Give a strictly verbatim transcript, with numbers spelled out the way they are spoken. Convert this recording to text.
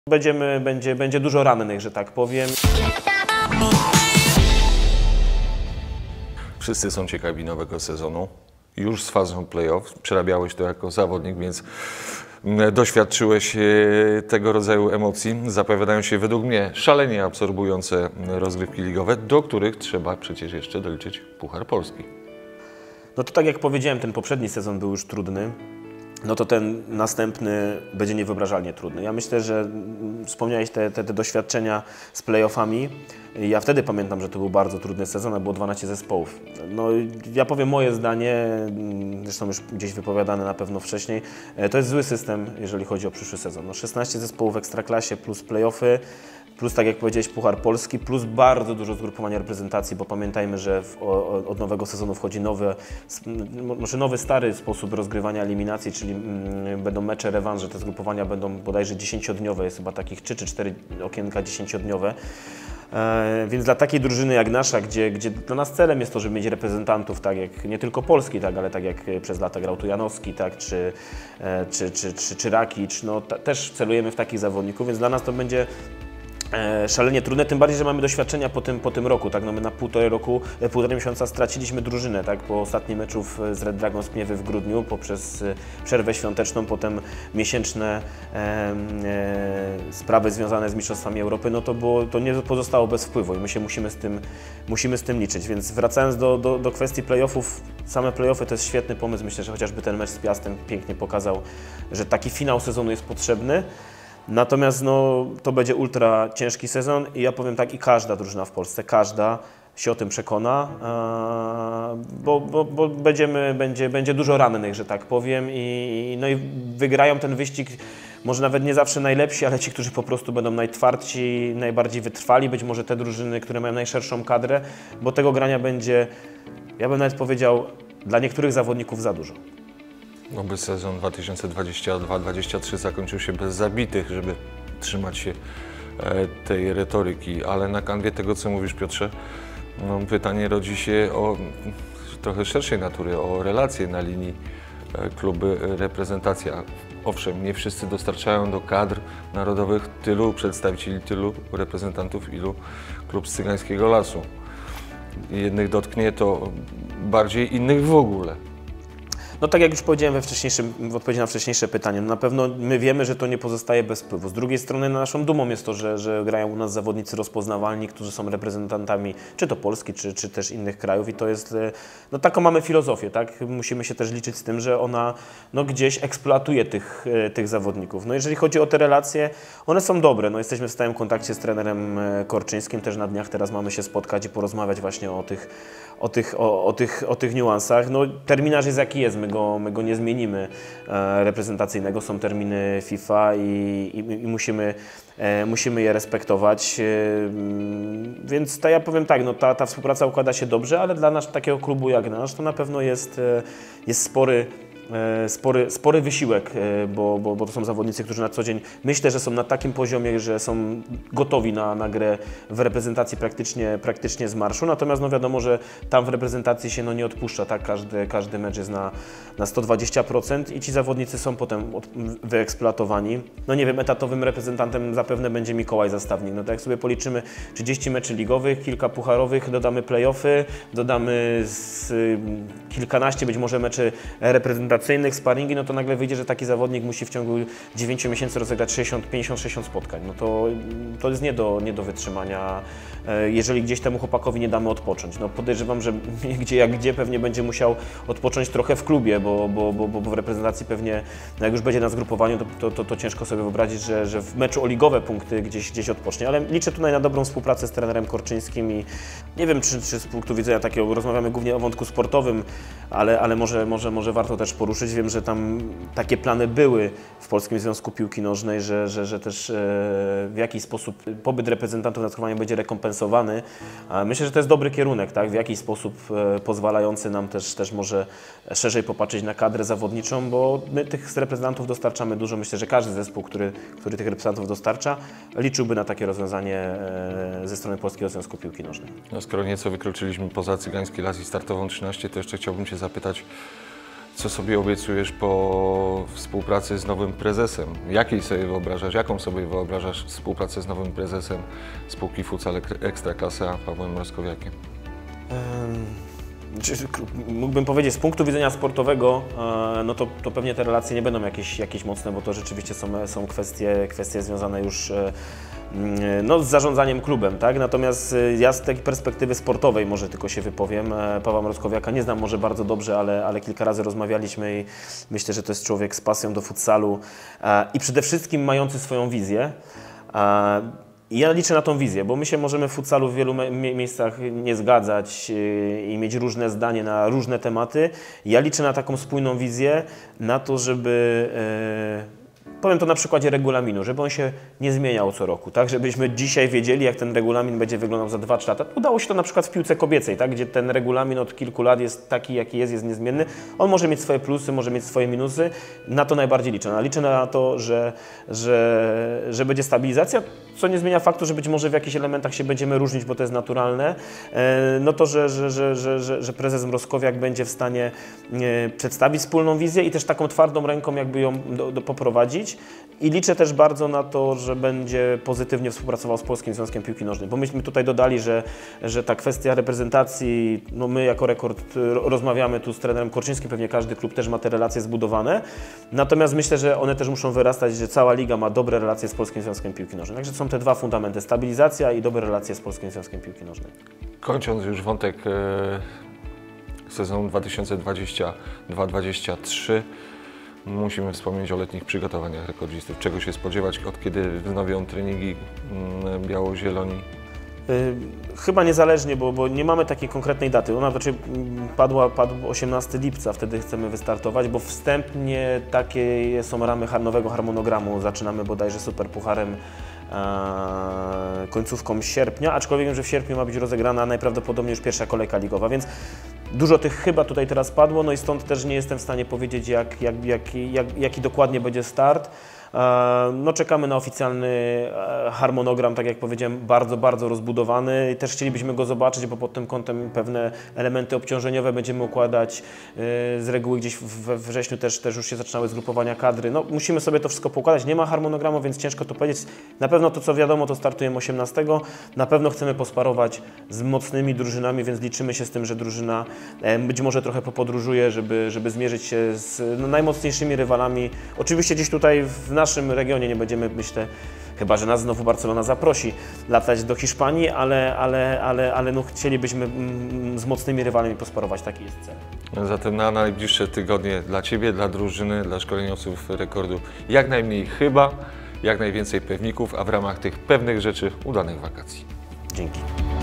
Będziemy, będzie, będzie dużo rannych, że tak powiem. Wszyscy są ciekawi nowego sezonu. Już z fazą playoff. Przerabiałeś to jako zawodnik, więc doświadczyłeś tego rodzaju emocji. Zapowiadają się według mnie szalenie absorbujące rozgrywki ligowe, do których trzeba przecież jeszcze doliczyć Puchar Polski. No to tak jak powiedziałem, ten poprzedni sezon był już trudny. No to ten następny będzie niewyobrażalnie trudny. Ja myślę, że wspomniałeś te, te, te doświadczenia z playoffami. Ja wtedy pamiętam, że to był bardzo trudny sezon, a było dwanaście zespołów. No ja powiem moje zdanie, zresztą już gdzieś wypowiadane na pewno wcześniej, to jest zły system, jeżeli chodzi o przyszły sezon. No szesnaście zespołów w Ekstraklasie plus playoffy, plus tak jak powiedziałeś Puchar Polski, plus bardzo dużo zgrupowania reprezentacji, bo pamiętajmy, że w, o, od nowego sezonu wchodzi nowy, może nowy, stary sposób rozgrywania eliminacji, czyli mm, będą mecze rewanże, te zgrupowania będą bodajże dziesięciodniowe, jest chyba takich trzy czy cztery okienka dziesięciodniowe. E, więc dla takiej drużyny jak nasza, gdzie, gdzie dla nas celem jest to, żeby mieć reprezentantów, tak jak nie tylko Polski, tak, ale tak jak przez lata grał tu Janowski, tak, czy, e, czy, czy, czy, czy Rakic, no ta, też celujemy w takich zawodników, więc dla nas to będzie E, szalenie trudne, tym bardziej, że mamy doświadczenia po tym, po tym roku, tak? No my na półtorej roku, e, półtorej miesiąca straciliśmy drużynę, tak? Po ostatnim meczu z Red Dragons Pniewy w grudniu, poprzez e, przerwę świąteczną, potem miesięczne e, e, sprawy związane z Mistrzostwami Europy, no to, było, to nie pozostało bez wpływu i my się musimy z tym, musimy z tym liczyć, więc wracając do, do, do kwestii playoffów, same playoffy to jest świetny pomysł, myślę, że chociażby ten mecz z Piastem pięknie pokazał, że taki finał sezonu jest potrzebny. Natomiast no, to będzie ultra ciężki sezon i ja powiem tak, i każda drużyna w Polsce, każda się o tym przekona, bo, bo, bo będziemy, będzie, będzie dużo rannych, że tak powiem, i, no i wygrają ten wyścig może nawet nie zawsze najlepsi, ale ci, którzy po prostu będą najtwardsi, najbardziej wytrwali, być może te drużyny, które mają najszerszą kadrę, bo tego grania będzie, ja bym nawet powiedział, dla niektórych zawodników za dużo. Oby sezon dwa tysiące dwudziesty drugi dwudziesty trzeci zakończył się bez zabitych, żeby trzymać się tej retoryki, ale na kanwie tego, co mówisz, Piotrze, no, pytanie rodzi się o trochę szerszej natury, o relacje na linii kluby reprezentacja. Owszem, nie wszyscy dostarczają do kadr narodowych tylu przedstawicieli, tylu reprezentantów, ilu klub z Cygańskiego Lasu. Jednych dotknie to bardziej, innych w ogóle. No tak jak już powiedziałem we wcześniejszym, w odpowiedzi na wcześniejsze pytanie, no na pewno my wiemy, że to nie pozostaje bez wpływu. Z drugiej strony naszą dumą jest to, że, że grają u nas zawodnicy rozpoznawalni, którzy są reprezentantami czy to Polski, czy, czy też innych krajów i to jest, no taką mamy filozofię, tak? Musimy się też liczyć z tym, że ona no gdzieś eksploatuje tych, tych zawodników. No jeżeli chodzi o te relacje, one są dobre, no jesteśmy w stałym kontakcie z trenerem Korczyńskim, też na dniach teraz mamy się spotkać i porozmawiać właśnie o tych, o tych, o, o tych, o tych niuansach. No terminarz jest jaki jest, my go, my go nie zmienimy e, reprezentacyjnego, są terminy FIFA i, i, i musimy, e, musimy je respektować, e, więc ta, ja powiem tak, no ta, ta współpraca układa się dobrze, ale dla nas, takiego klubu jak nasz, to na pewno jest, e, jest spory Spory, spory wysiłek, bo, bo, bo to są zawodnicy, którzy na co dzień myślę, że są na takim poziomie, że są gotowi na, na grę w reprezentacji praktycznie, praktycznie z marszu. Natomiast no wiadomo, że tam w reprezentacji się no nie odpuszcza, tak? Każdy, każdy mecz jest na, na sto dwadzieścia procent i ci zawodnicy są potem od, wyeksploatowani. No nie wiem, etatowym reprezentantem zapewne będzie Mikołaj Zastawnik. No tak jak sobie policzymy trzydzieści meczy ligowych, kilka pucharowych, dodamy play-offy, dodamy z, kilkanaście być może meczy reprezentacyjnych, sparingi, no to nagle wyjdzie, że taki zawodnik musi w ciągu dziewięciu miesięcy rozegrać sześćdziesiąt, pięćdziesiąt, sześćdziesiąt spotkań. No to, to jest nie do, nie do wytrzymania, jeżeli gdzieś temu chłopakowi nie damy odpocząć. No podejrzewam, że gdzie jak gdzie pewnie będzie musiał odpocząć trochę w klubie, bo, bo, bo, bo w reprezentacji pewnie, no jak już będzie na zgrupowaniu, to, to, to, to ciężko sobie wyobrazić, że, że w meczu o ligowe punkty gdzieś, gdzieś odpocznie. Ale liczę tutaj na dobrą współpracę z trenerem Korczyńskim i nie wiem, czy, czy z punktu widzenia takiego, rozmawiamy głównie o wątku sportowym, ale, ale może, może, może warto też poruszyć. Wiem, że tam takie plany były w Polskim Związku Piłki Nożnej, że, że, że też e, w jakiś sposób pobyt reprezentantów na skakowaniu będzie rekompensowany. A myślę, że to jest dobry kierunek, tak? W jakiś sposób e, pozwalający nam też, też może szerzej popatrzeć na kadrę zawodniczą, bo my tych reprezentantów dostarczamy dużo. Myślę, że każdy zespół, który, który tych reprezentantów dostarcza, liczyłby na takie rozwiązanie e, ze strony Polskiego Związku Piłki Nożnej. No, skoro nieco wykroczyliśmy poza Cygański Las i startową trzynaście, to jeszcze chciałbym Cię zapytać, Co sobie obiecujesz po współpracy z nowym prezesem? Jakiej sobie wyobrażasz, jaką sobie wyobrażasz współpracę z nowym prezesem spółki Futsal Ekstraklasy A Pawłem Mroskowiakiem? Mógłbym powiedzieć, z punktu widzenia sportowego, no to, to pewnie te relacje nie będą jakieś, jakieś mocne, bo to rzeczywiście są, są kwestie, kwestie związane już no, z zarządzaniem klubem, tak? Natomiast ja z tej perspektywy sportowej może tylko się wypowiem. Pawła Mroskowiaka nie znam może bardzo dobrze, ale, ale kilka razy rozmawialiśmy i myślę, że to jest człowiek z pasją do futsalu i przede wszystkim mający swoją wizję. I ja liczę na tą wizję, bo my się możemy w futsalu w wielu miejscach nie zgadzać i mieć różne zdanie na różne tematy. Ja liczę na taką spójną wizję, na to, żeby, powiem to na przykładzie regulaminu, żeby on się nie zmieniał co roku, tak? Żebyśmy dzisiaj wiedzieli, jak ten regulamin będzie wyglądał za dwa trzy lata. Udało się to na przykład w piłce kobiecej, tak? Gdzie ten regulamin od kilku lat jest taki, jaki jest, jest niezmienny. On może mieć swoje plusy, może mieć swoje minusy. Na to najbardziej liczę. No, liczę na to, że, że, że będzie stabilizacja, co nie zmienia faktu, że być może w jakichś elementach się będziemy różnić, bo to jest naturalne. No to, że, że, że, że, że, że prezes Mroskowiak będzie w stanie przedstawić wspólną wizję i też taką twardą ręką jakby ją do, do poprowadzić. I liczę też bardzo na to, że będzie pozytywnie współpracował z Polskim Związkiem Piłki Nożnej, bo myśmy tutaj dodali, że, że ta kwestia reprezentacji, no my jako Rekord rozmawiamy tu z trenerem Korczyńskim, pewnie każdy klub też ma te relacje zbudowane, natomiast myślę, że one też muszą wyrastać, że cała liga ma dobre relacje z Polskim Związkiem Piłki Nożnej. Także są te dwa fundamenty, stabilizacja i dobre relacje z Polskim Związkiem Piłki Nożnej. Kończąc już wątek e, sezonu dwa tysiące dwudziestego drugiego dwudziestego trzeciego, musimy wspomnieć o letnich przygotowaniach rekordzistów. Czego się spodziewać, od kiedy wznowią treningi mm, biało-zieloni? Yy, chyba niezależnie, bo, bo nie mamy takiej konkretnej daty. Ona znaczy padła, padł osiemnastego lipca, wtedy chcemy wystartować, bo wstępnie takie są ramy nowego harmonogramu. Zaczynamy bodajże Superpucharem e, końcówką sierpnia, aczkolwiek wiem, że w sierpniu ma być rozegrana najprawdopodobniej już pierwsza kolejka ligowa, więc dużo tych chyba tutaj teraz padło, no i stąd też nie jestem w stanie powiedzieć, jak, jak, jak, jak, jaki dokładnie będzie start. No, czekamy na oficjalny harmonogram, tak jak powiedziałem, bardzo, bardzo rozbudowany i też chcielibyśmy go zobaczyć, bo pod tym kątem pewne elementy obciążeniowe będziemy układać. Z reguły gdzieś we wrześniu też, też już się zaczynały zgrupowania kadry. No, musimy sobie to wszystko poukładać, nie ma harmonogramu, więc ciężko to powiedzieć. Na pewno to, co wiadomo, to startujemy osiemnastego. Na pewno chcemy posparować z mocnymi drużynami, więc liczymy się z tym, że drużyna być może trochę popodróżuje, żeby, żeby zmierzyć się z no, najmocniejszymi rywalami. Oczywiście gdzieś tutaj w naszym regionie nie będziemy, myślę, chyba że nas znowu Barcelona zaprosi, latać do Hiszpanii, ale, ale, ale, ale no, chcielibyśmy mm, z mocnymi rywalami posparować, taki jest cel. Zatem na najbliższe tygodnie dla Ciebie, dla drużyny, dla szkoleniowców Rekordu jak najmniej chyba, jak najwięcej pewników, a w ramach tych pewnych rzeczy udanych wakacji. Dzięki.